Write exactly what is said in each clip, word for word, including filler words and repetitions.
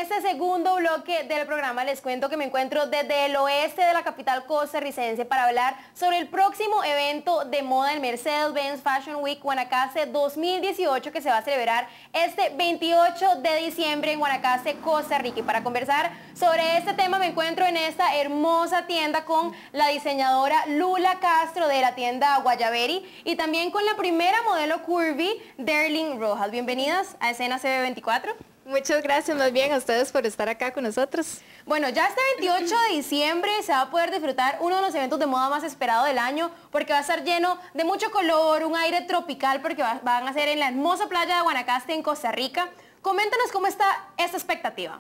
este segundo bloque del programa les cuento que me encuentro desde el oeste de la capital costarricense para hablar sobre el próximo evento de moda, el Mercedes-Benz Fashion Week Guanacaste dos mil dieciocho, que se va a celebrar este veintiocho de diciembre en Guanacaste, Costa Rica. Y para conversar sobre este tema me encuentro en esta hermosa tienda con la diseñadora Lula Castro de la tienda Guayaberi y también con la primera modelo curvy, Darlene Rojas. Bienvenidas a Escena C B veinticuatro. Muchas gracias más bien a ustedes por estar acá con nosotros. Bueno, ya este veintiocho de diciembre se va a poder disfrutar uno de los eventos de moda más esperados del año porque va a estar lleno de mucho color, un aire tropical porque va, van a ser en la hermosa playa de Guanacaste en Costa Rica. Coméntanos cómo está esta expectativa.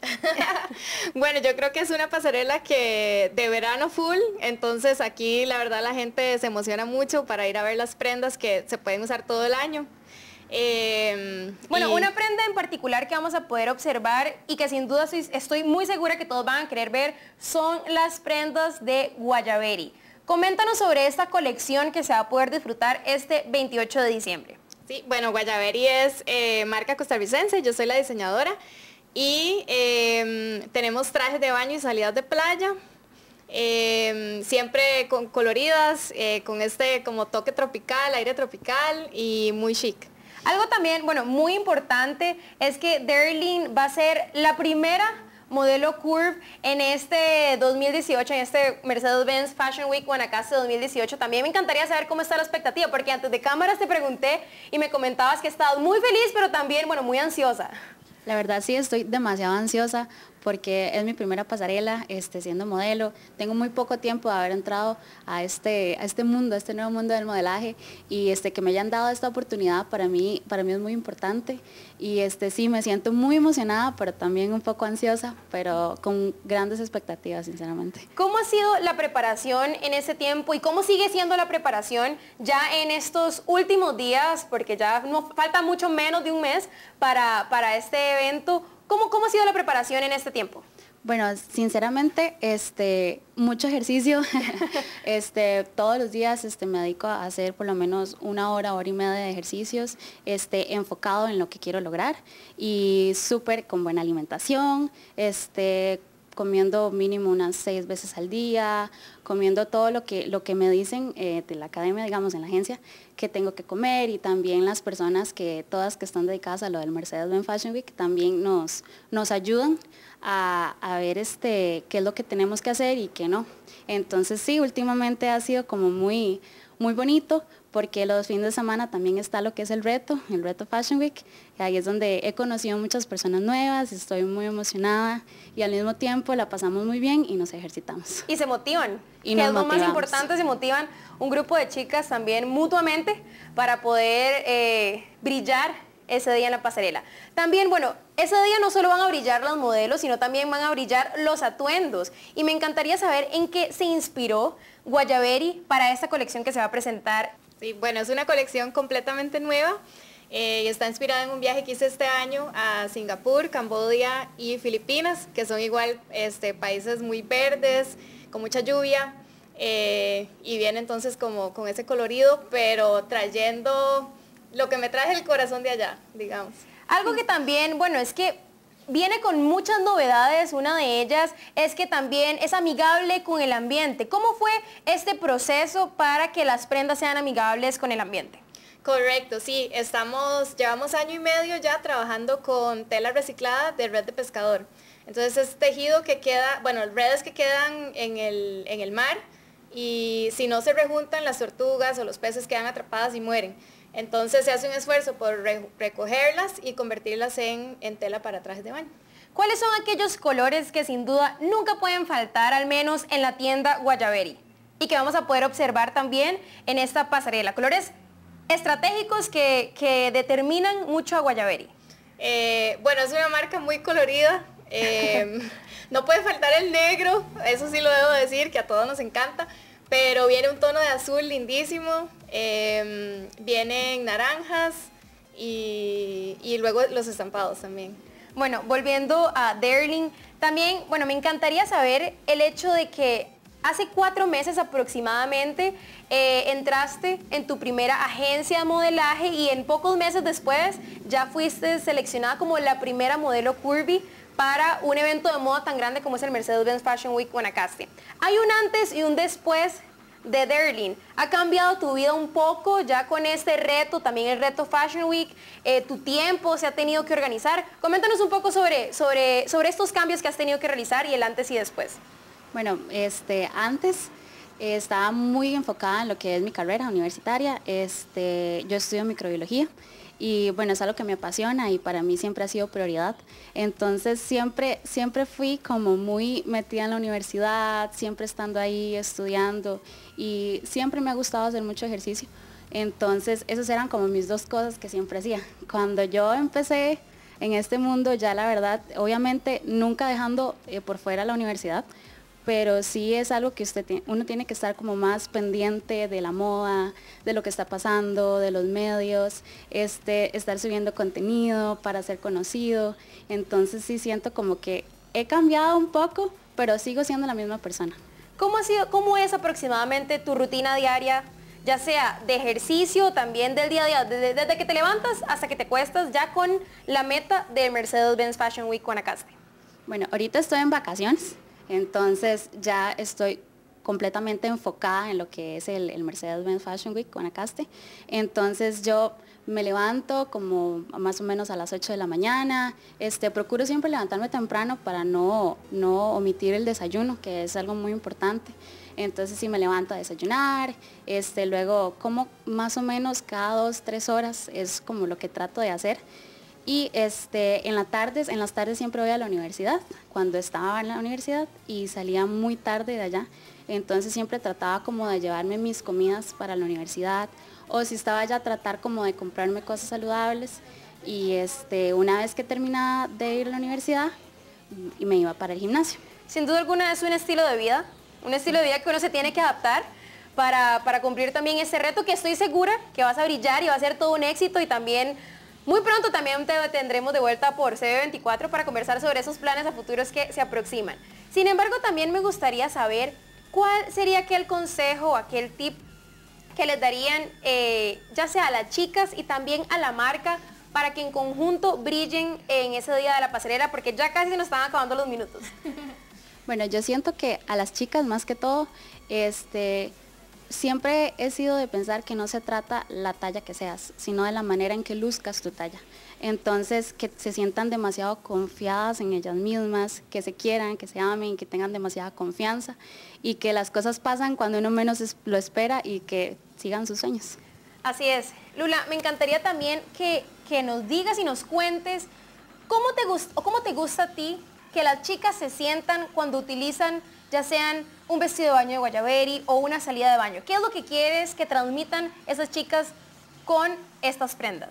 Bueno, yo creo que es una pasarela que de verano full, entonces aquí la verdad la gente se emociona mucho para ir a ver las prendas que se pueden usar todo el año. Eh, bueno, y una prenda en particular que vamos a poder observar y que sin duda estoy, estoy muy segura que todos van a querer ver son las prendas de Guayaberi. Coméntanos sobre esta colección que se va a poder disfrutar este veintiocho de diciembre. Sí, bueno, Guayaberi es eh, marca costarricense, yo soy la diseñadora y eh, tenemos trajes de baño y salidas de playa. Eh, siempre con coloridas, eh, con este como toque tropical, aire tropical y muy chic. Algo también, bueno, muy importante es que Darlene va a ser la primera modelo curve en este dos mil dieciocho, en este Mercedes-Benz Fashion Week Guanacaste dos mil dieciocho. También me encantaría saber cómo está la expectativa, porque antes de cámaras te pregunté y me comentabas que estabas muy feliz, pero también, bueno, muy ansiosa. La verdad sí, estoy demasiado ansiosa porque es mi primera pasarela este, siendo modelo. Tengo muy poco tiempo de haber entrado a este, a este mundo, a este nuevo mundo del modelaje y este, que me hayan dado esta oportunidad para mí, para mí es muy importante. Y este, sí, me siento muy emocionada, pero también un poco ansiosa, pero con grandes expectativas, sinceramente. ¿Cómo ha sido la preparación en ese tiempo y cómo sigue siendo la preparación ya en estos últimos días? Porque ya no falta mucho menos de un mes para, para este evento. ¿Cómo, ¿Cómo ha sido la preparación en este tiempo? Bueno, sinceramente, este, mucho ejercicio. este, todos los días este, me dedico a hacer por lo menos una hora, hora y media de ejercicios, este, enfocado en lo que quiero lograr y súper con buena alimentación, este, comiendo mínimo unas seis veces al día, comiendo todo lo que, lo que me dicen eh, de la academia, digamos, en la agencia, que tengo que comer, y también las personas que, todas que están dedicadas a lo del Mercedes-Benz Fashion Week, también nos, nos ayudan a, a ver este, qué es lo que tenemos que hacer y qué no. Entonces sí, últimamente ha sido como muy, muy bonito, porque los fines de semana también está lo que es el reto, el reto Fashion Week, y ahí es donde he conocido muchas personas nuevas, estoy muy emocionada y al mismo tiempo la pasamos muy bien y nos ejercitamos. Y se motivan, y que nos es lo motivamos. más importante, se motivan un grupo de chicas también mutuamente para poder eh, brillar ese día en la pasarela. También, bueno, ese día no solo van a brillar los modelos, sino también van a brillar los atuendos. Y me encantaría saber en qué se inspiró Guayaberi para esta colección que se va a presentar. Sí, bueno, es una colección completamente nueva eh, y está inspirada en un viaje que hice este año a Singapur, Camboya y Filipinas, que son igual este, países muy verdes, con mucha lluvia, eh, y viene entonces como con ese colorido, pero trayendo lo que me trae el corazón de allá, digamos. Algo que también, bueno, es que viene con muchas novedades. Una de ellas es que también es amigable con el ambiente. ¿Cómo fue este proceso para que las prendas sean amigables con el ambiente? Correcto, sí, estamos, llevamos año y medio ya trabajando con tela reciclada de red de pescador. Entonces es tejido que queda, bueno, redes que quedan en el, en el mar, y si no se rejuntan, las tortugas o los peces quedan atrapadas y mueren. Entonces se hace un esfuerzo por re recogerlas y convertirlas en, en tela para trajes de baño. ¿Cuáles son aquellos colores que sin duda nunca pueden faltar, al menos en la tienda Guayaberi, y que vamos a poder observar también en esta pasarela? Colores estratégicos que, que determinan mucho a Guayaberi. Eh, bueno, es una marca muy colorida. Eh, no puede faltar el negro, eso sí lo debo decir, que a todos nos encanta. Pero viene un tono de azul lindísimo, eh, vienen naranjas y, y luego los estampados también. Bueno, volviendo a Darlene, también, bueno, me encantaría saber el hecho de que hace cuatro meses aproximadamente eh, entraste en tu primera agencia de modelaje y en pocos meses después ya fuiste seleccionada como la primera modelo curvy para un evento de moda tan grande como es el Mercedes-Benz Fashion Week Guanacaste. Hay un antes y un después de Darling. ¿Ha cambiado tu vida un poco ya con este reto, también el reto Fashion Week? Eh, ¿Tu tiempo se ha tenido que organizar? Coméntanos un poco sobre, sobre, sobre estos cambios que has tenido que realizar y el antes y después. Bueno, este, antes eh, estaba muy enfocada en lo que es mi carrera universitaria. Este, yo estudio microbiología y bueno, es algo que me apasiona y para mí siempre ha sido prioridad. Entonces siempre, siempre fui como muy metida en la universidad, siempre estando ahí estudiando y siempre me ha gustado hacer mucho ejercicio. Entonces esos eran como mis dos cosas que siempre hacía. Cuando yo empecé en este mundo, ya la verdad, obviamente nunca dejando eh, por fuera la universidad, pero sí es algo que usted tiene, uno tiene que estar como más pendiente de la moda, de lo que está pasando, de los medios, este, estar subiendo contenido para ser conocido. Entonces sí siento como que he cambiado un poco, pero sigo siendo la misma persona. ¿Cómo ha sido, cómo es aproximadamente tu rutina diaria, ya sea de ejercicio, también del día a día, desde, desde que te levantas hasta que te cuestas, ya con la meta del Mercedes-Benz Fashion Week Guanacaste? Bueno, ahorita estoy en vacaciones. Entonces ya estoy completamente enfocada en lo que es el, el Mercedes-Benz Fashion Week Guanacaste. Entonces yo me levanto como más o menos a las ocho de la mañana. Este, procuro siempre levantarme temprano para no, no omitir el desayuno, que es algo muy importante. Entonces sí me levanto a desayunar, este, luego como más o menos cada dos, tres horas es como lo que trato de hacer. Y este, en, las tardes, en las tardes siempre voy a la universidad, cuando estaba en la universidad y salía muy tarde de allá. Entonces siempre trataba como de llevarme mis comidas para la universidad o si estaba allá tratar como de comprarme cosas saludables. Y este, una vez que terminaba de ir a la universidad, y me iba para el gimnasio. Sin duda alguna es un estilo de vida, un estilo de vida que uno se tiene que adaptar para, para cumplir también ese reto que estoy segura que vas a brillar y va a ser todo un éxito y también... Muy pronto también te tendremos de vuelta por C B veinticuatro para conversar sobre esos planes a futuros que se aproximan. Sin embargo, también me gustaría saber cuál sería aquel consejo o aquel tip que les darían eh, ya sea a las chicas y también a la marca para que en conjunto brillen en ese día de la pasarela, porque ya casi se nos están acabando los minutos. Bueno, yo siento que a las chicas más que todo, este... siempre he sido de pensar que no se trata la talla que seas, sino de la manera en que luzcas tu talla. Entonces, que se sientan demasiado confiadas en ellas mismas, que se quieran, que se amen, que tengan demasiada confianza y que las cosas pasan cuando uno menos lo espera y que sigan sus sueños. Así es. Lula, me encantaría también que, que nos digas y nos cuentes cómo te gusta, o cómo te gusta a ti que las chicas se sientan cuando utilizan ya sean un vestido de baño de Guayaberi o una salida de baño. ¿Qué es lo que quieres que transmitan esas chicas con estas prendas?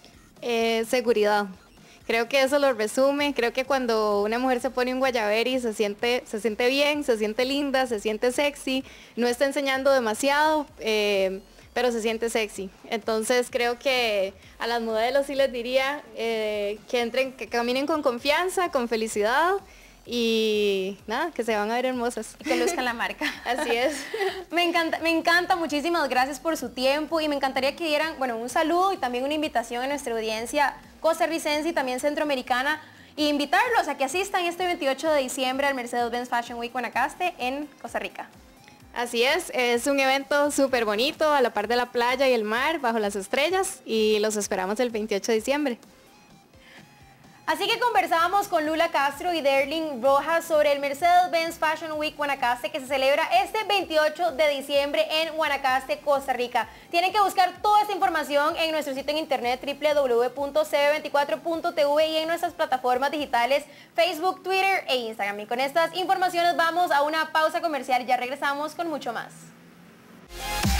Eh, seguridad. Creo que eso lo resume. Creo que cuando una mujer se pone un Guayaberi se siente, se siente bien, se siente linda, se siente sexy, no está enseñando demasiado, eh, pero se siente sexy. Entonces creo que a las modelos sí les diría eh, que entren, que caminen con confianza, con felicidad. Y nada, que se van a ver hermosas. Y que luzcan la marca. Así es. Me encanta, me encanta, muchísimas gracias por su tiempo y me encantaría que dieran, bueno, un saludo y también una invitación a nuestra audiencia costarricense y también centroamericana e invitarlos a que asistan este veintiocho de diciembre al Mercedes-Benz Fashion Week Guanacaste en Costa Rica. Así es, es un evento súper bonito a la par de la playa y el mar, bajo las estrellas y los esperamos el veintiocho de diciembre. Así que conversábamos con Lula Castro y Darling Rojas sobre el Mercedes-Benz Fashion Week Guanacaste que se celebra este veintiocho de diciembre en Guanacaste, Costa Rica. Tienen que buscar toda esta información en nuestro sitio en internet doble u doble u doble u punto c b veinticuatro punto t v y en nuestras plataformas digitales Facebook, Twitter e Instagram. Y con estas informaciones vamos a una pausa comercial y ya regresamos con mucho más.